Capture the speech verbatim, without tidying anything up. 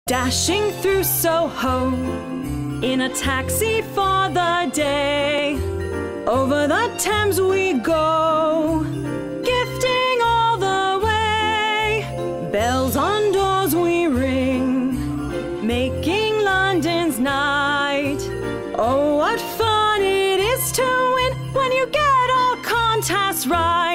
Dashing through Soho in a taxi for the day. Over the Thames we go, gifting all the way. Bells on doors we ring, making London's night. Oh, what fun it is to win when you get all contests right.